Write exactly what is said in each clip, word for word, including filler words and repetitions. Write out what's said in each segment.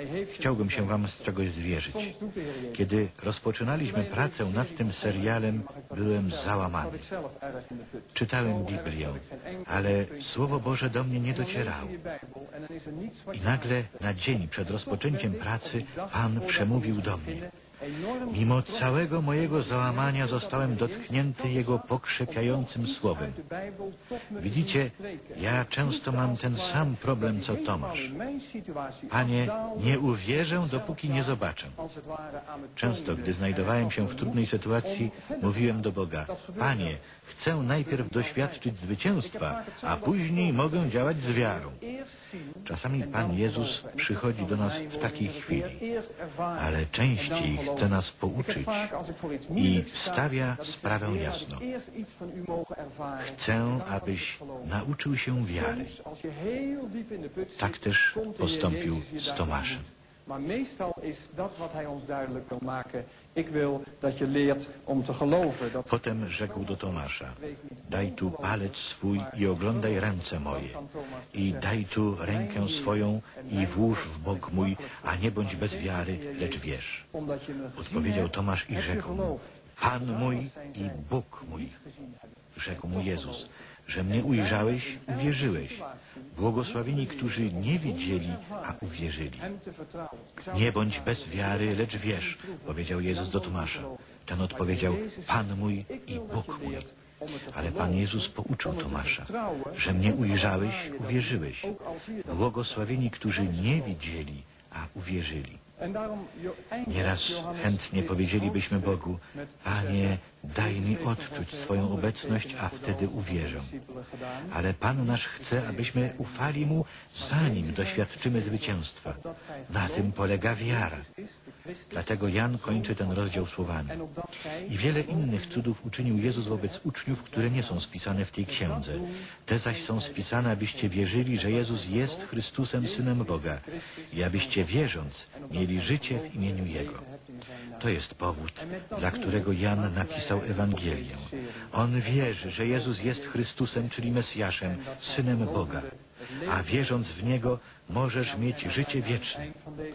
Chciałbym się wam z czegoś zwierzyć. Kiedy rozpoczynaliśmy pracę nad tym serialem, byłem załamany. Czytałem Biblię, ale Słowo Boże do mnie nie docierało. I nagle na dzień przed rozpoczęciem pracy Pan przemówił do mnie. Mimo całego mojego załamania zostałem dotknięty Jego pokrzepiającym słowem. Widzicie, ja często mam ten sam problem, co Tomasz. Panie, nie uwierzę, dopóki nie zobaczę. Często, gdy znajdowałem się w trudnej sytuacji, mówiłem do Boga: Panie, chcę najpierw doświadczyć zwycięstwa, a później mogę działać z wiarą. Czasami Pan Jezus przychodzi do nas w takiej chwili, ale częściej chce nas pouczyć i stawia sprawę jasno. Chcę, abyś nauczył się wiary. Tak też postąpił z Tomaszem. Maar meestal is dat wat hij ons duidelijk wil maken. Ik wil dat je leert om te geloven. Dat... Potem rzekł do Tomasza: daj tu palec swój i oglądaj ręce moje. I daj tu rękę swoją i włóż w bok mój, a nie bądź bez wiary, lecz wierz. Odpowiedział Tomasz i rzekł mu: Pan mój i Bóg mój. Rzekł mu Jezus: że mnie ujrzałeś, uwierzyłeś. Błogosławieni, którzy nie widzieli, a uwierzyli. Nie bądź bez wiary, lecz wierz, powiedział Jezus do Tomasza. Ten odpowiedział: Pan mój i Bóg mój. Ale Pan Jezus pouczył Tomasza: że mnie ujrzałeś, uwierzyłeś. Błogosławieni, którzy nie widzieli, a uwierzyli. Nieraz chętnie powiedzielibyśmy Bogu: Panie, daj mi odczuć swoją obecność, a wtedy uwierzę. Ale Pan nasz chce, abyśmy ufali Mu, zanim doświadczymy zwycięstwa. Na tym polega wiara. Dlatego Jan kończy ten rozdział słowami: i wiele innych cudów uczynił Jezus wobec uczniów, które nie są spisane w tej księdze. Te zaś są spisane, abyście wierzyli, że Jezus jest Chrystusem, Synem Boga, i abyście wierząc mieli życie w imieniu Jego. To jest powód, dla którego Jan napisał Ewangelię. On wierzy, że Jezus jest Chrystusem, czyli Mesjaszem, Synem Boga, a wierząc w Niego możesz mieć życie wieczne.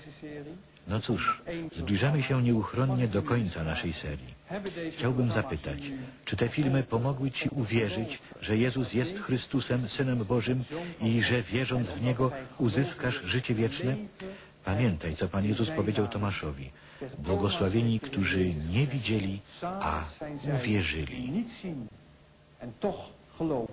No cóż, zbliżamy się nieuchronnie do końca naszej serii. Chciałbym zapytać, czy te filmy pomogły Ci uwierzyć, że Jezus jest Chrystusem, Synem Bożym i że wierząc w Niego uzyskasz życie wieczne? Pamiętaj, co Pan Jezus powiedział Tomaszowi: błogosławieni, którzy nie widzieli, a uwierzyli.